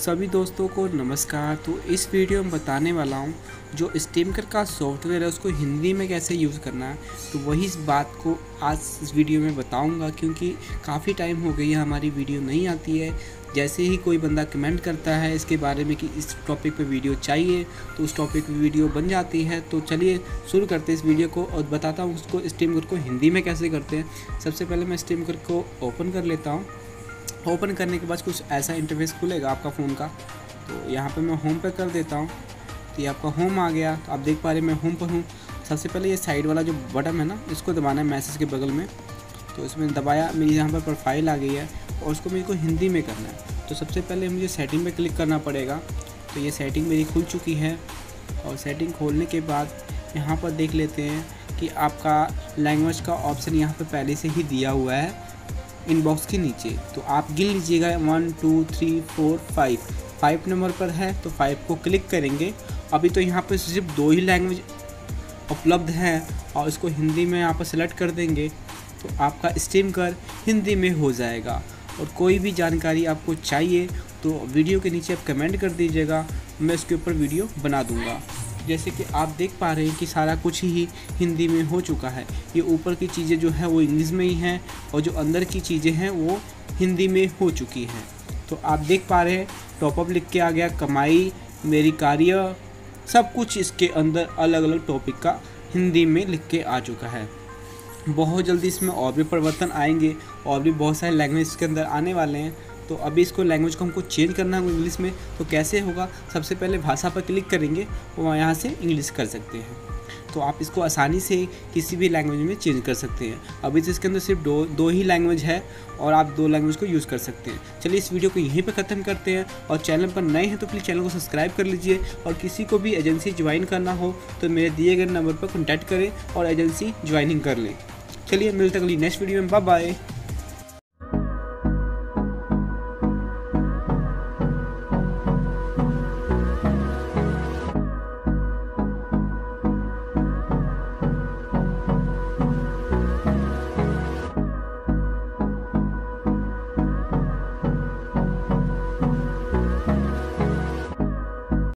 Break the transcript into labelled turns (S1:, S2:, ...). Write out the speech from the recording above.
S1: सभी दोस्तों को नमस्कार। तो इस वीडियो में बताने वाला हूँ जो स्टीमकर का सॉफ्टवेयर है उसको हिंदी में कैसे यूज़ करना है। तो वही इस बात को आज इस वीडियो में बताऊँगा, क्योंकि काफ़ी टाइम हो गई है हमारी वीडियो नहीं आती है। जैसे ही कोई बंदा कमेंट करता है इसके बारे में कि इस टॉपिक पे वीडियो चाहिए तो उस टॉपिक पे वीडियो बन जाती है। तो चलिए शुरू करते हैं इस वीडियो को और बताता हूँ उसको स्टीमकर को हिंदी में कैसे करते हैं। सबसे पहले मैं स्टीमकर को ओपन कर लेता हूँ। ओपन करने के बाद कुछ ऐसा इंटरफेस खुलेगा आपका फ़ोन का। तो यहाँ पे मैं होम पे कर देता हूँ। तो ये आपका होम आ गया। तो आप देख पा रहे हैं मैं होम पर हूँ। सबसे पहले ये साइड वाला जो बटन है ना, इसको दबाना है मैसेज के बगल में। तो इसमें दबाया, मेरी यहाँ पर प्रोफाइल आ गई है और उसको मेरे को हिंदी में करना है। तो सबसे पहले मुझे सेटिंग पे क्लिक करना पड़ेगा। तो ये सेटिंग मेरी खुल चुकी है और सेटिंग खोलने के बाद यहाँ पर देख लेते हैं कि आपका लैंग्वेज का ऑप्शन यहाँ पर पहले से ही दिया हुआ है इनबॉक्स के नीचे। तो आप गिन लीजिएगा 1 2 3 4 5 नंबर पर है। तो 5 को क्लिक करेंगे। अभी तो यहाँ पर सिर्फ 2 ही लैंग्वेज उपलब्ध हैं और इसको हिंदी में यहाँ पर सेलेक्ट कर देंगे तो आपका स्टीमकर हिंदी में हो जाएगा। और कोई भी जानकारी आपको चाहिए तो वीडियो के नीचे आप कमेंट कर दीजिएगा, मैं इसके ऊपर वीडियो बना दूँगा। जैसे कि आप देख पा रहे हैं कि सारा कुछ ही हिंदी में हो चुका है। ये ऊपर की चीज़ें जो है वो इंग्लिश में ही हैं और जो अंदर की चीज़ें हैं वो हिंदी में हो चुकी हैं। तो आप देख पा रहे हैं टॉपअप लिख के आ गया, कमाई, मेरी कार्य, सब कुछ इसके अंदर अलग अलग टॉपिक का हिंदी में लिख के आ चुका है। बहुत जल्दी इसमें और भी परिवर्तन आएंगे और भी बहुत सारे लैंग्वेज इसके अंदर आने वाले हैं। तो अभी इसको लैंग्वेज को हमको चेंज करना है इंग्लिश में। तो कैसे होगा, सबसे पहले भाषा पर क्लिक करेंगे और यहाँ से इंग्लिश कर सकते हैं। तो आप इसको आसानी से किसी भी लैंग्वेज में चेंज कर सकते हैं। अभी तो इसके अंदर सिर्फ दो ही लैंग्वेज है और आप 2 लैंग्वेज को यूज़ कर सकते हैं। चलिए इस वीडियो को यहीं पे ख़त्म करते हैं और चैनल पर नए हैं तो प्लीज़ चैनल को सब्सक्राइब कर लीजिए। और किसी को भी एजेंसी ज्वाइन करना हो तो मेरे दिए गए नंबर पर कॉन्टैक्ट करें और एजेंसी ज्वाइनिंग कर लें। चलिए मिलते हैं अगली नेक्स्ट वीडियो में। Bye bye.